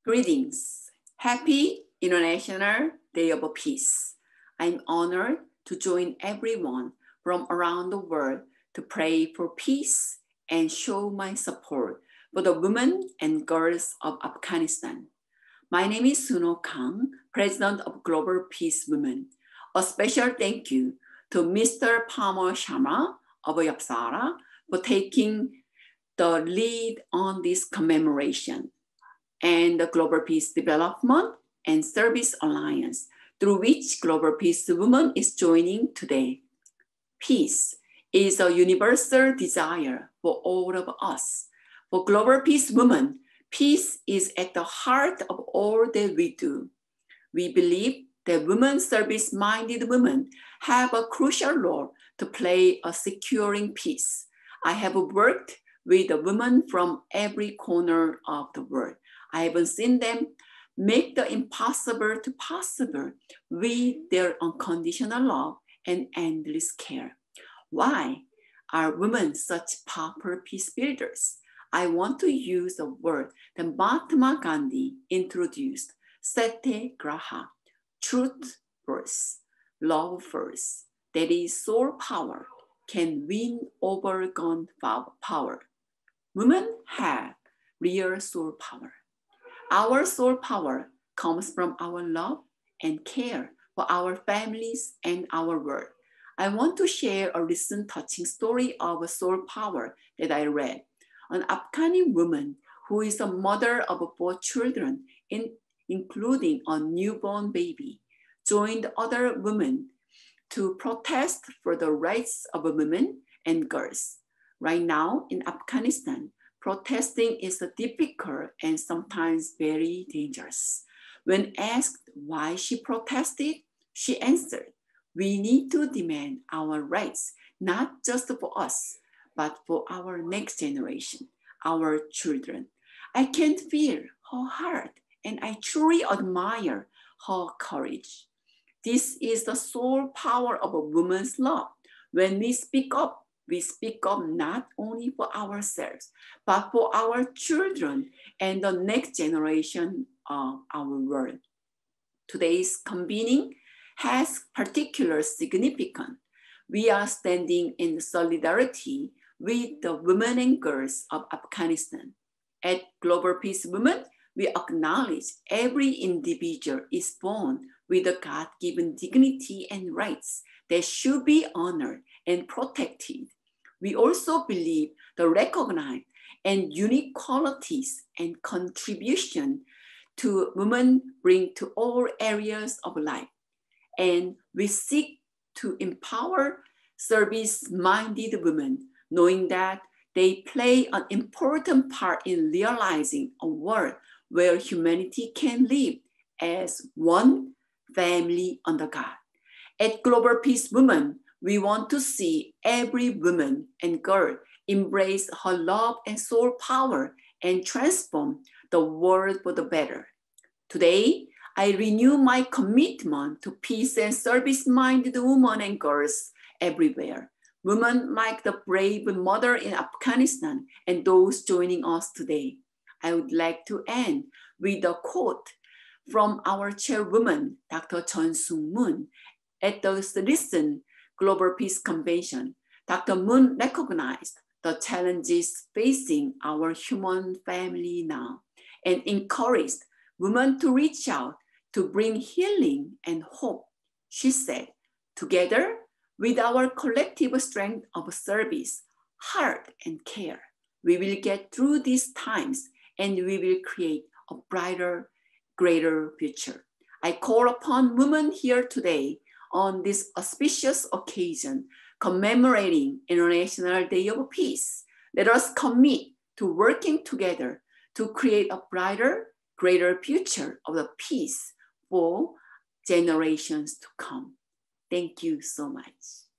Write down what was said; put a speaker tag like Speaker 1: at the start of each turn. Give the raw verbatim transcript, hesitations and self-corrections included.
Speaker 1: Greetings. Happy International Day of Peace. I'm honored to join everyone from around the world to pray for peace and show my support for the women and girls of Afghanistan. My name is Suno Kang, President of Global Peace Women. A special thank you to Mister Palmer Sharma of Yapsara for taking the lead on this commemoration, and the Global Peace Development and Service Alliance, through which Global Peace Women is joining today. Peace is a universal desire for all of us. For Global Peace Women, peace is at the heart of all that we do. We believe that women service-minded women have a crucial role to play in securing peace. I have worked with the women from every corner of the world. I haven't seen them make the impossible to possible with their unconditional love and endless care. Why are women such powerful peace builders? I want to use a word that Mahatma Gandhi introduced, Satyagraha, truth first, love first. That is, soul power can win over gun power. Women have real soul power. Our soul power comes from our love and care for our families and our world. I want to share a recent touching story of soul power that I read. An Afghani woman who is a mother of four children, in, including a newborn baby, joined other women to protest for the rights of women and girls. Right now in Afghanistan, protesting is difficult and sometimes very dangerous. When asked why she protested, she answered, "We need to demand our rights, not just for us, but for our next generation, our children." I can feel her heart and I truly admire her courage. This is the soul power of a woman's love. When we speak up, we speak up not only for ourselves, but for our children and the next generation of our world. Today's convening has particular significance. We are standing in solidarity with the women and girls of Afghanistan. At Global Peace Women, we acknowledge every individual is born with a God-given dignity and rights that should be honored and protected. We also believe the recognized and unique qualities and contribution to women bring to all areas of life. And we seek to empower service-minded women, knowing that they play an important part in realizing a world where humanity can live as one family under God. At Global Peace Women, we want to see every woman and girl embrace her love and soul power and transform the world for the better. Today, I renew my commitment to peace and service-minded women and girls everywhere. Women like the brave mother in Afghanistan and those joining us today. I would like to end with a quote from our chairwoman, Doctor Chun Sung Moon. At the recent Global Peace Convention, Doctor Moon recognized the challenges facing our human family now and encouraged women to reach out to bring healing and hope. She said, "Together with our collective strength of service, heart, and care, we will get through these times and we will create a brighter, greater future." I call upon women here today on this auspicious occasion, commemorating International Day of Peace. Let us commit to working together to create a brighter, greater future of the peace for generations to come. Thank you so much.